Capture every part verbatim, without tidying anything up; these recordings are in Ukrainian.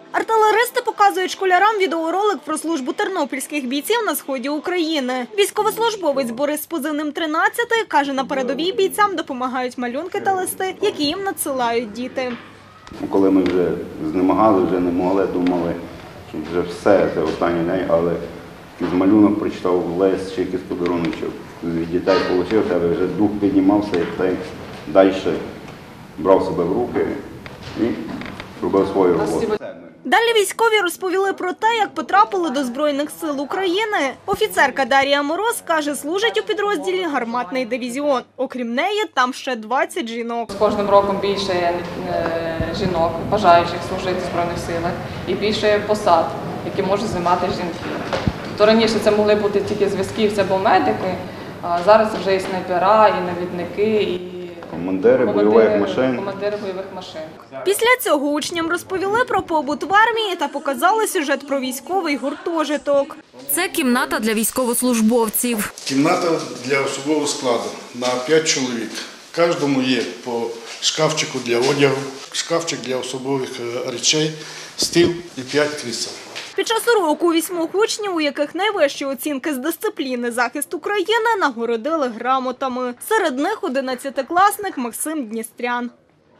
Артилеристи показують школярам відеоролик про службу тернопільських бійців на сході України. Військовослужбовець Борис з позивним тринадцятий каже, на передовій бійцям допомагають малюнки та листи, які їм надсилають діти. Коли ми вже знемагали, вже не могли, думали, що вже все, це останній день, але з малюнок прочитав лист, чи якийсь подаруночок від дітей отримав, але вже дух піднімався, як той далі брав себе в руки і робив свою роботу. Далі військові розповіли про те, як потрапили до Збройних сил України. Офіцерка Дар'я Мороз каже, служить у підрозділі гарматний дивізіон. Окрім неї, там ще двадцять жінок. З кожним роком більше жінок, бажаючих служити в Збройних силах, і більше посад, які можуть займати жінки. То раніше це могли бути тільки зв'язківці або медики, а зараз це вже і снайпера, і навідники, і командири бойових машин. командири бойових машин. Після цього учням розповіли про побут в армії та показали сюжет про військовий гуртожиток. Це кімната для військовослужбовців. Кімната для особового складу на п'ять чоловік. Кожному є по шкафчику для одягу, шкафчик для особових речей, стіл і п'ять крісел. Під час уроку вісьмох учнів, у яких найвищі оцінки з дисципліни «Захист України», нагородили грамотами. Серед них одинадцятикласник Максим Дністрян.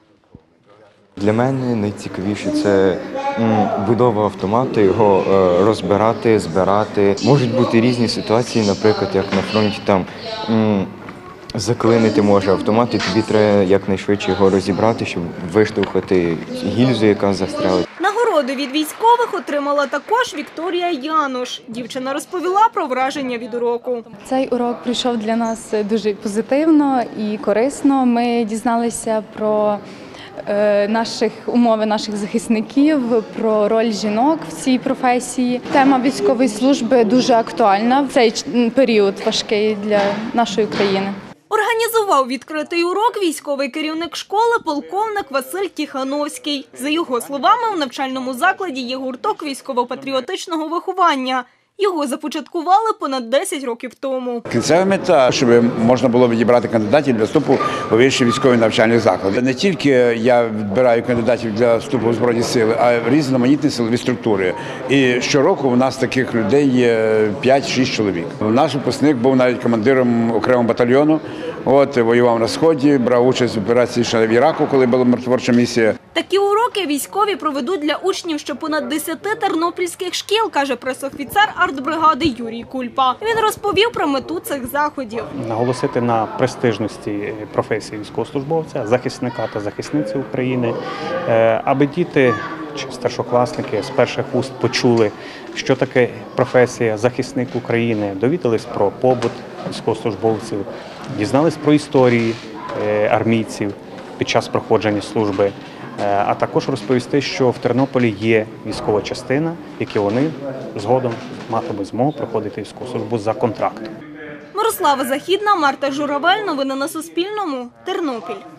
Для мене найцікавіше – це будова автомату, його розбирати, збирати. Можуть бути різні ситуації, наприклад, як на фронті, там заклинити може автомат, і тобі треба якнайшвидше його розібрати, щоб виштовхати гільзу, яка застряла. Нагороди від військових отримала також Вікторія Януш. Дівчина розповіла про враження від уроку. Цей урок пройшов для нас дуже позитивно і корисно. Ми дізналися про наших умови наших захисників, про роль жінок в цій професії. Тема військової служби дуже актуальна в цей період важкий для нашої країни. Організував відкритий урок військовий керівник школи полковник Василь Тіхановський. За його словами, у навчальному закладі є гурток військово-патріотичного виховання. Його започаткували понад десять років тому. Кінцева мета, щоб можна було відібрати кандидатів для вступу у вищі військові навчальні заклади. Не тільки я відбираю кандидатів для вступу у Збройні сили, а й різноманітні силові структури. І щороку у нас таких людей є п'ять-шість чоловік. Наш випускник був навіть командиром окремого батальйону. От, воював на Сході, брав участь в операції ще в Іраку, коли була миротворча місія. Такі уроки військові проведуть для учнів ще понад десяти тернопільських шкіл, каже пресофіцер артбригади Юрій Кульпа. Він розповів про мету цих заходів. Наголосити на престижності професії військовослужбовця, захисника та захисниці України, аби діти чи старшокласники з перших уст почули, що таке професія захисник України, довідались про побут військовослужбовців, дізнались про історії армійців під час проходження служби, а також розповісти, що в Тернополі є військова частина, які вони згодом матимуть змогу проходити військову службу за контрактом. Мирослава Західна, Марта Журавель. Новини на Суспільному. Тернопіль.